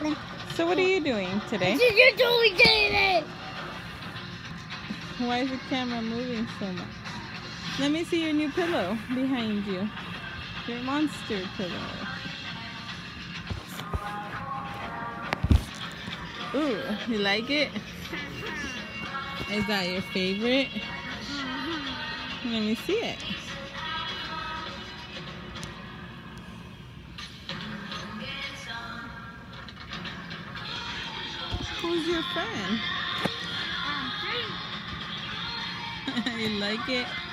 So what are you doing today? You're doing it. Why is the camera moving so much? Let me see your new pillow behind you. Your monster pillow. Ooh, you like it? Is that your favorite? Let me see it. Who's your friend? You like it?